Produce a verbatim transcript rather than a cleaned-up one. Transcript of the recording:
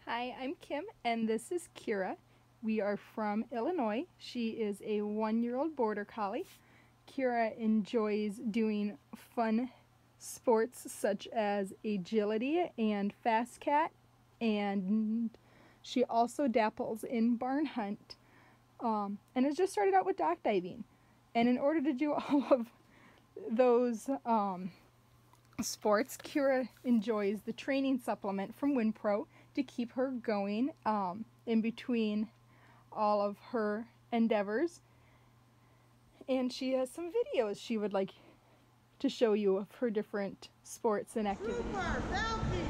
Hi, I'm Kim and this is Qi'ra. We are from Illinois. She is a one-year-old border collie. Qi'ra enjoys doing fun sports such as agility and fastcat, and she also dapples in barn hunt um, and has just started out with dock diving. And in order to do all of those um, sports, Qi'ra enjoys the training supplement from WINPRO to keep her going um, in between all of her endeavors. And she has some videos she would like to show you of her different sports and activities. Super,